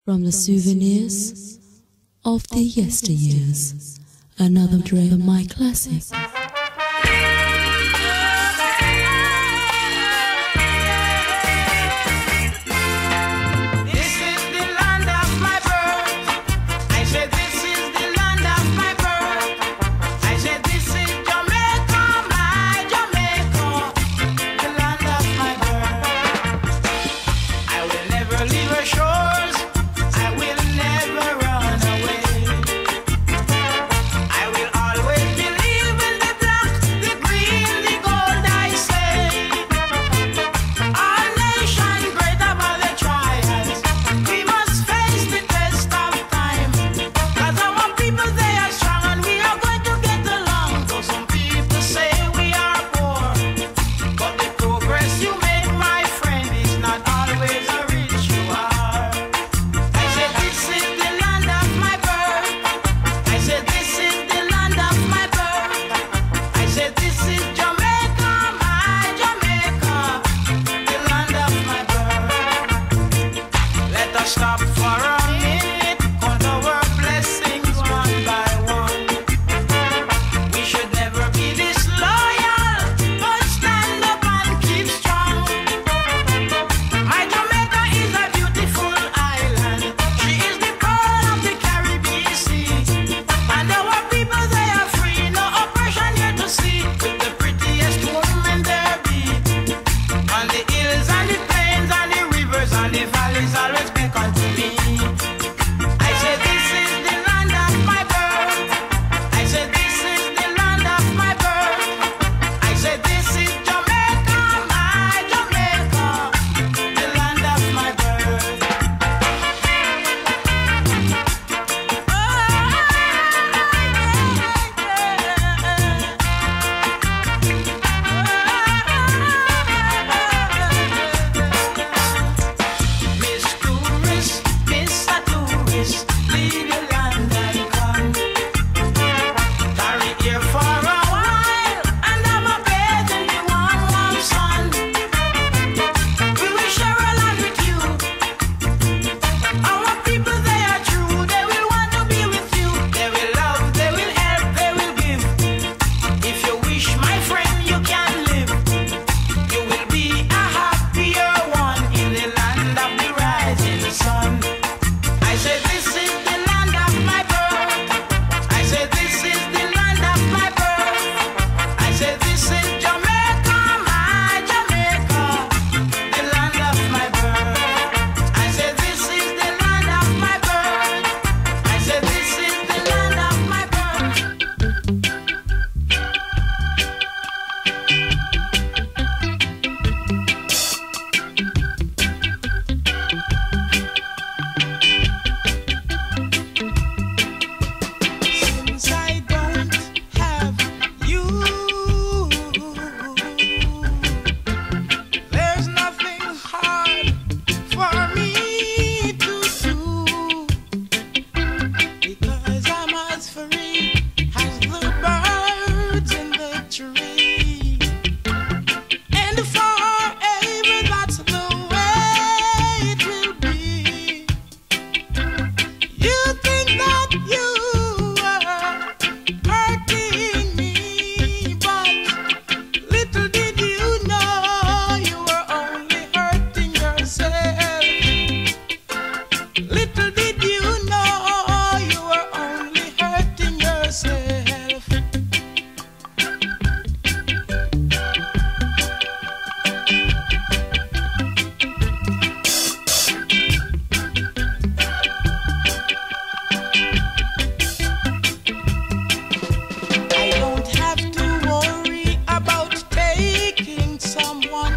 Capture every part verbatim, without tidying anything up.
From the souvenirs of the yesteryears, another tray of my classic.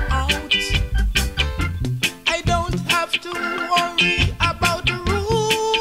To worry about the rules.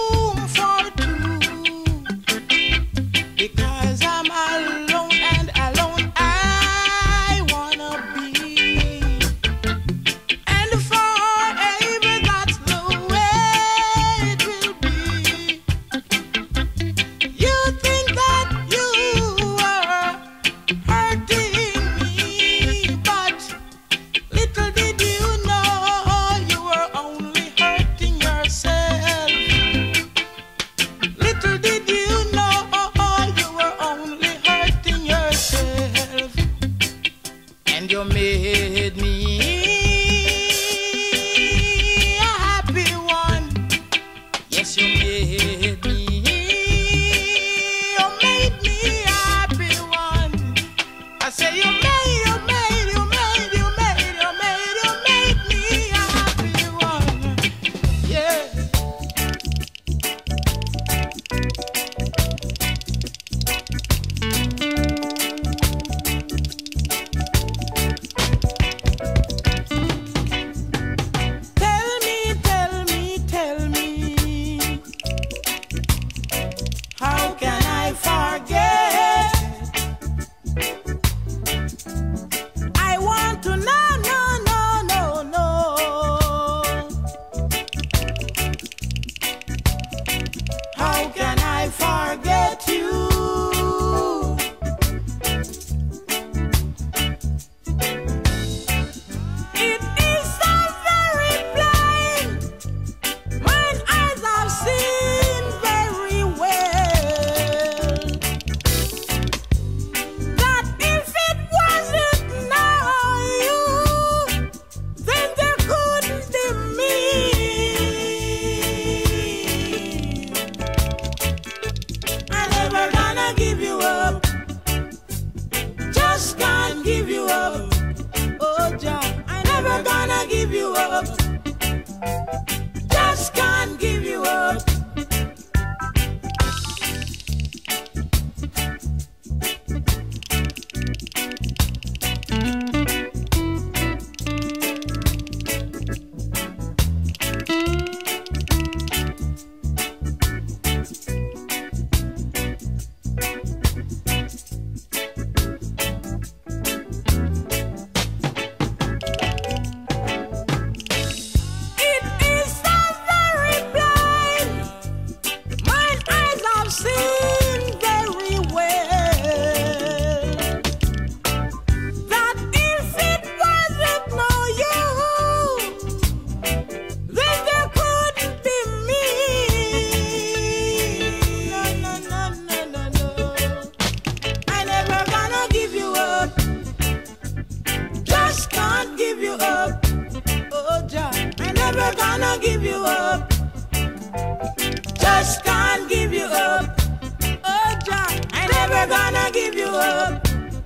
up.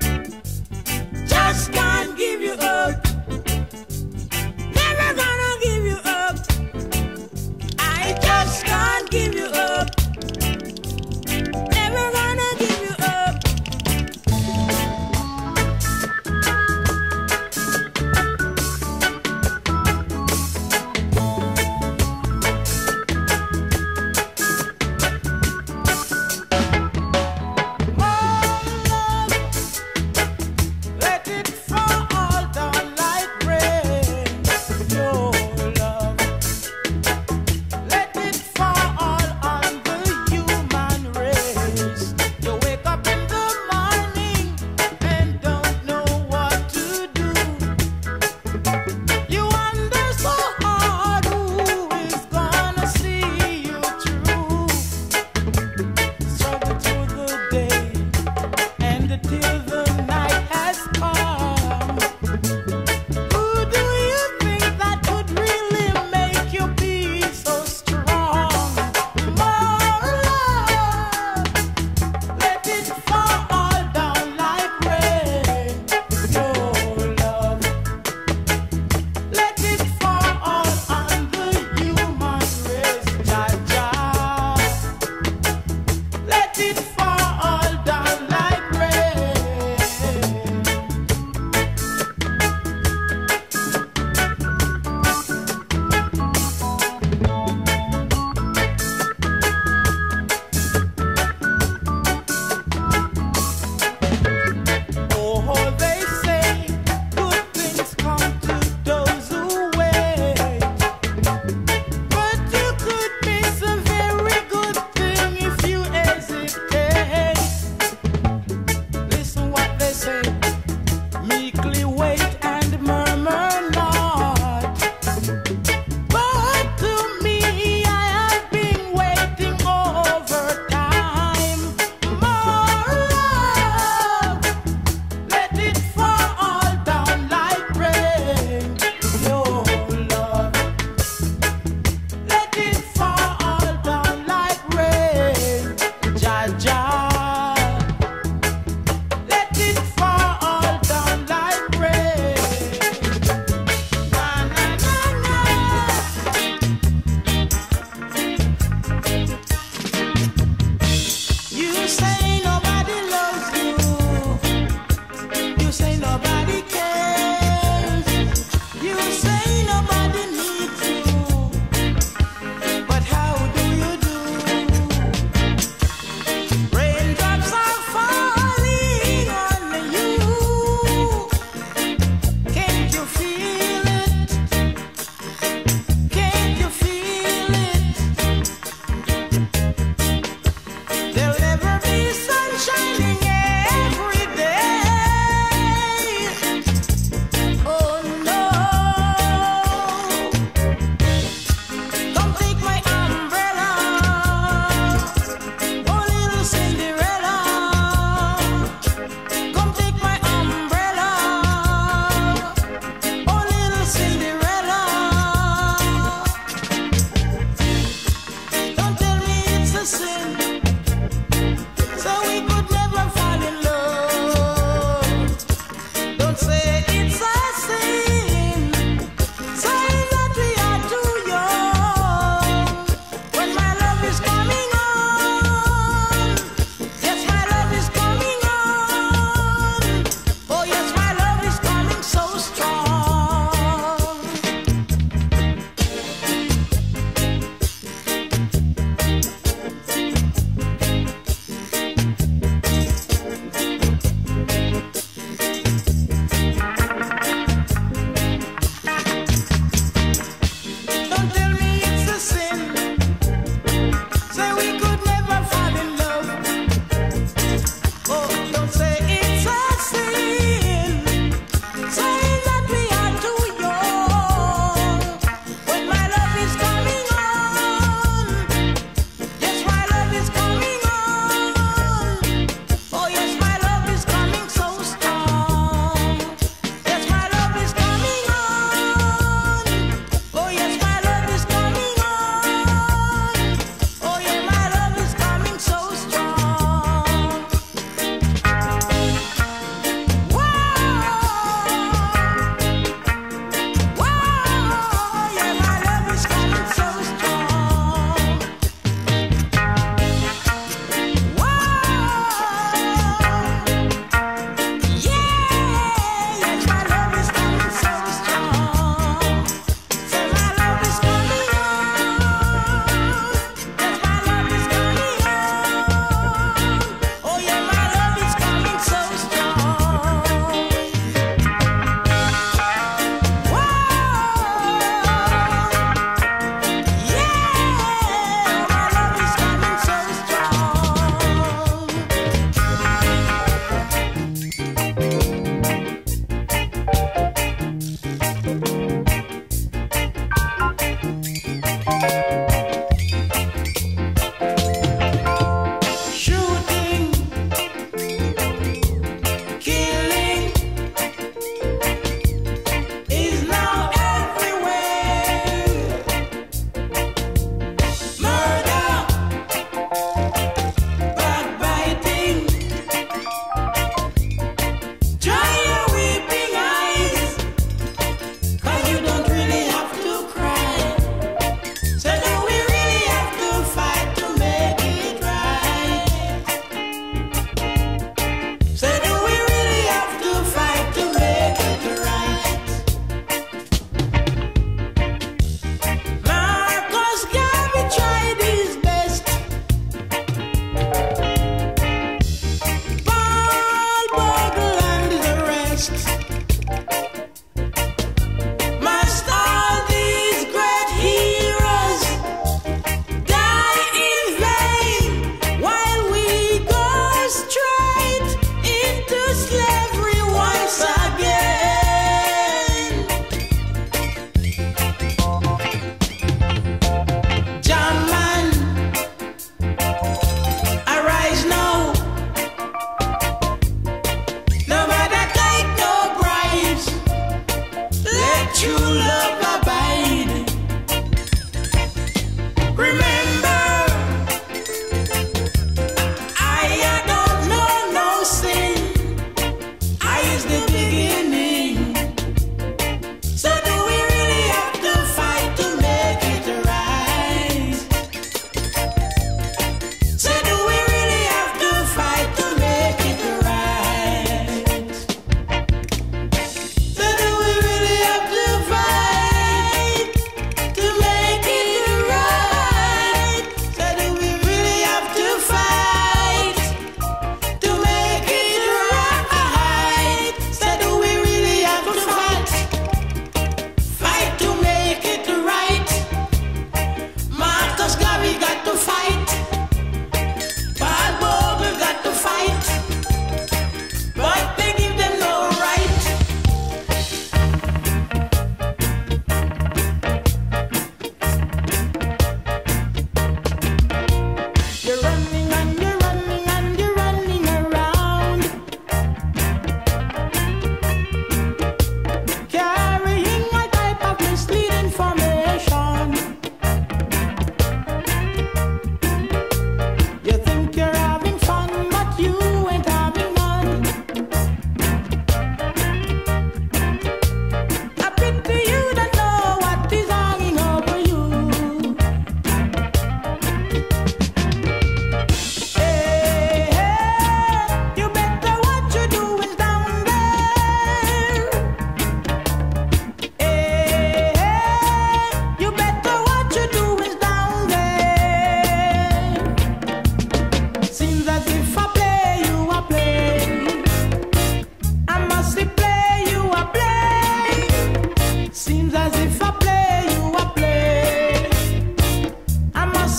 Just can't give you up. Never gonna give you up. I just can't give you up. Never gonna give you up. More love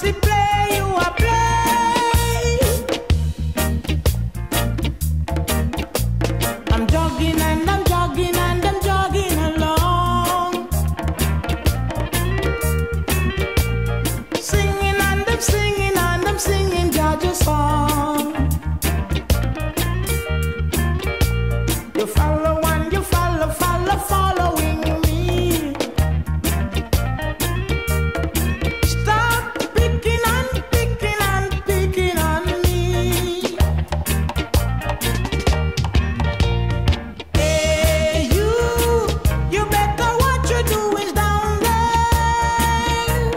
see play, you a play. I'm jogging and I'm jogging and I'm jogging along, singing and I'm singing and I'm singing Georgia song. You follow and you follow, follow, following me. Stop picking and picking and picking on me. Hey you, you better watch your doings down there.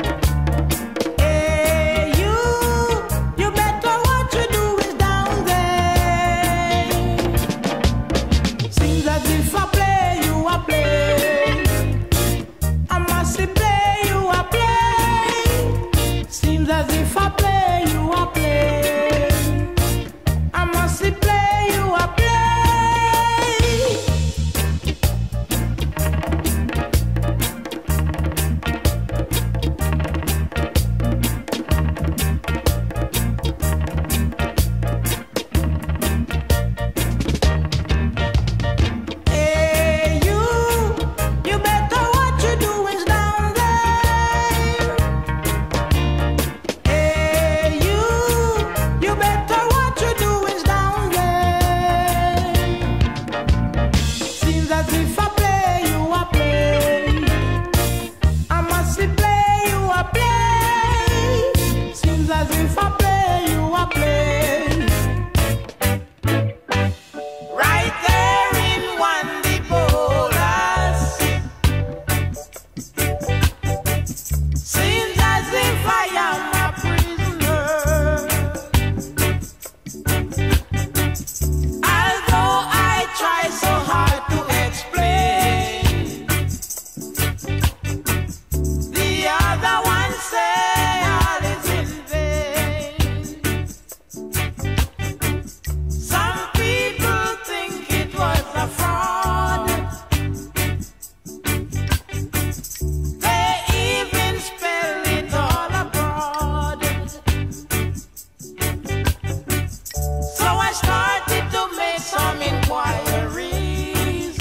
Hey you, you better watch your doings down there. Seems as if I play, you a play. I must say play, you a play. Seems as if I play, you a play. I must say play, you a play. Hey you, you better watch your doings down there. Hey you, you better watch your doings down there. Seems as if I play, you a play. I must say play, you a play. Seems as if I play, you a play. Right there in one Dipolas, seems as if I am a prisoner. Although I try so hard to explain, the other one say all is in vain. Some people think it was a fraud. They even spell it all abroad. So I started to make some inquiries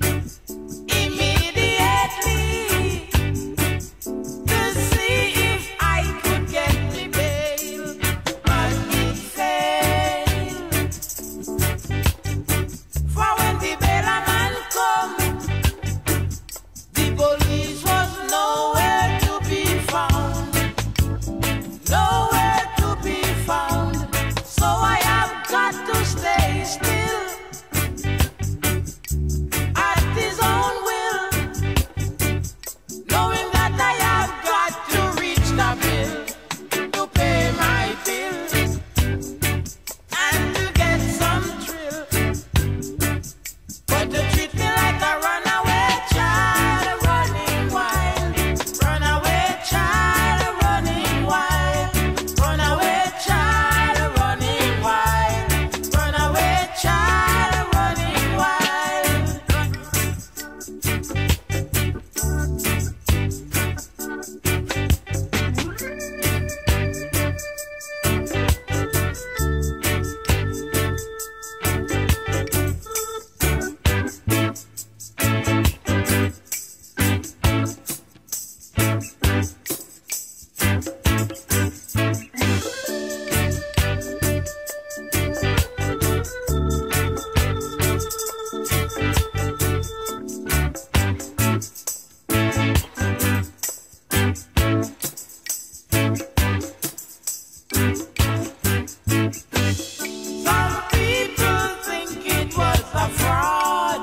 immediately to see if I could get me bail, but it failed. For when the bellman come, the police was nowhere to be found, nowhere to be found. So I have got to stay still at his own will, knowing that I have got to reach the bill to pay my bills and to get some thrill. But to treat me like a runaway child, running wild, runaway child, running wild, runaway child, running wild, runaway child, running wild. Some people think it was a fraud.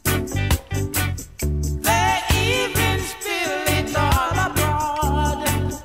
They even spill it all abroad.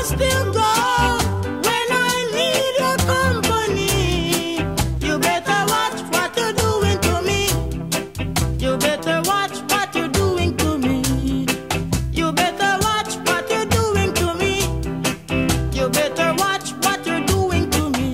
still go when I need your company. You better watch what you're doing to me. You better watch what you're doing to me. You better watch what you're doing to me. You better watch what you're doing to me.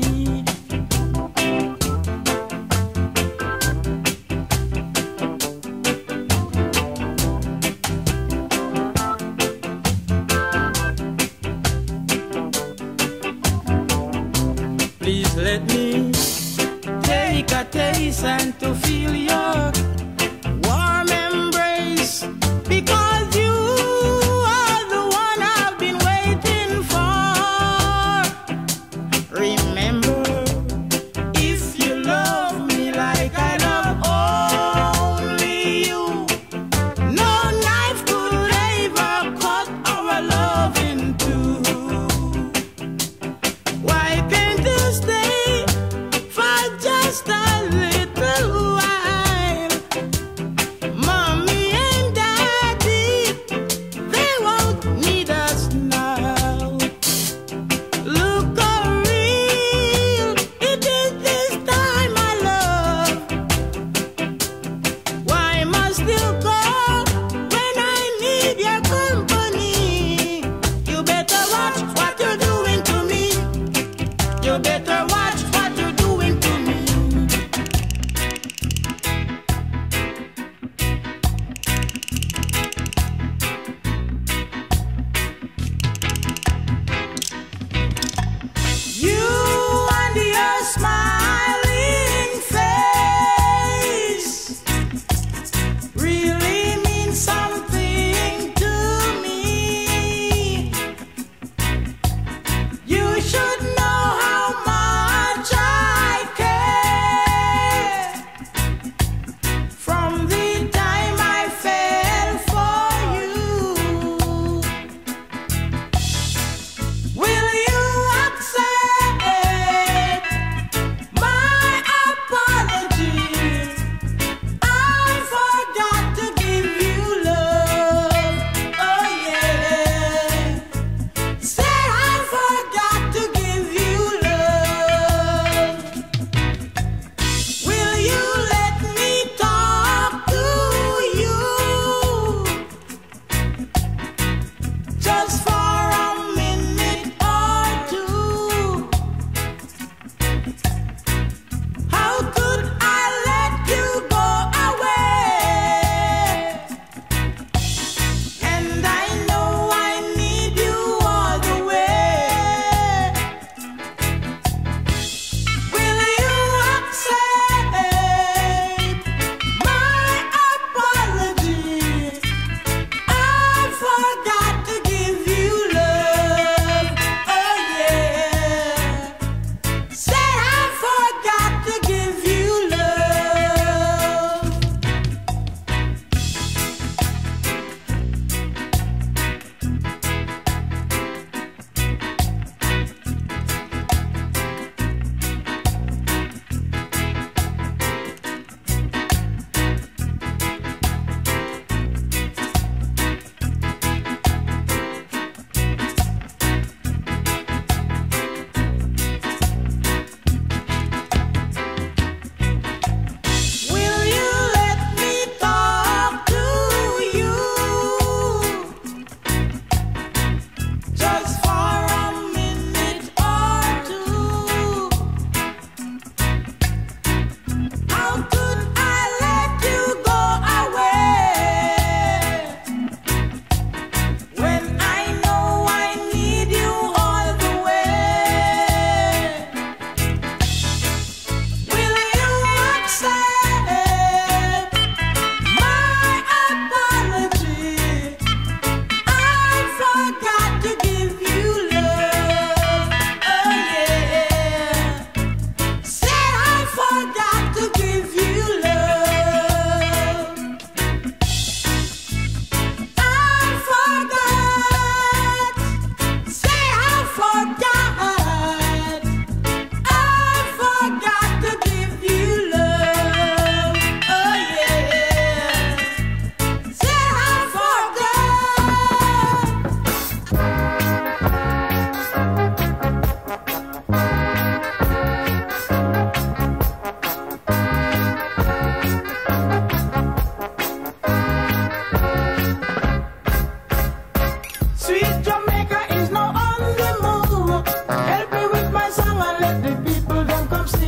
Please let me take a taste and to feel your warm embrace, because you are the one I've been waiting for. Remember, if you love me like I love only you, no knife could ever cut our love in two. Why can't you stay for just a little while?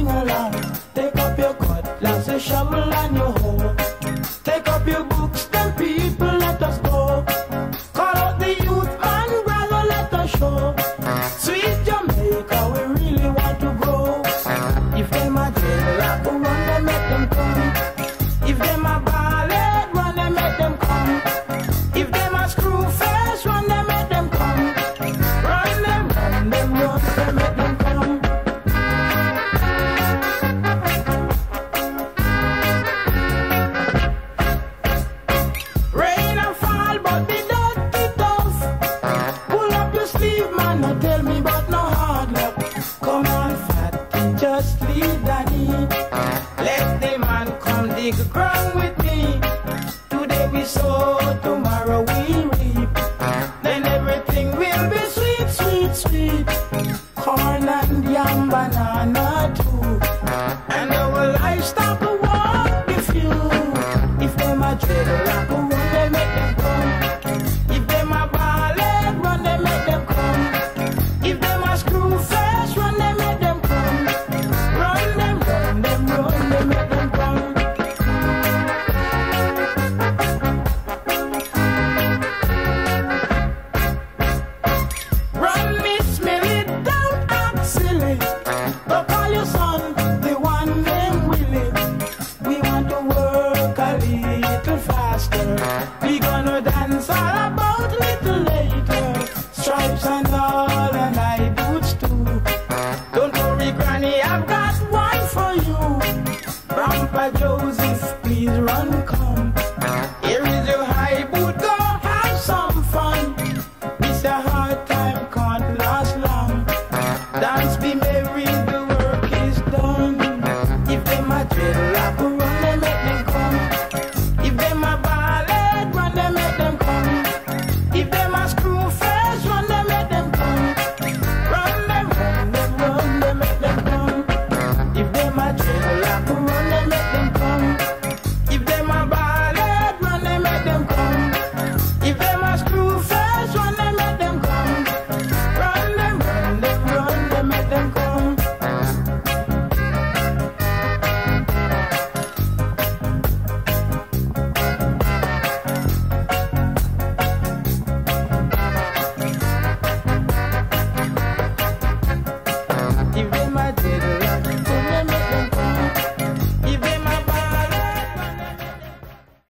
sing along. Take up your cutlass, a shovel and your hoe. Take up your books, then people let us go. Call out the youth and brother, let us show. Sweet Jamaica, we really want to grow. If them a jail rock, run them, make them come. If them a ballet, run them, make them come. If them a screw face, run them, make them come. Run them, run them, run them, make them come. Rain and fall, but the dirty tough. Pull up your sleeve, man, don't tell me about no hard luck. Come on, fatty, just leave daddy. Let the man come dig ground with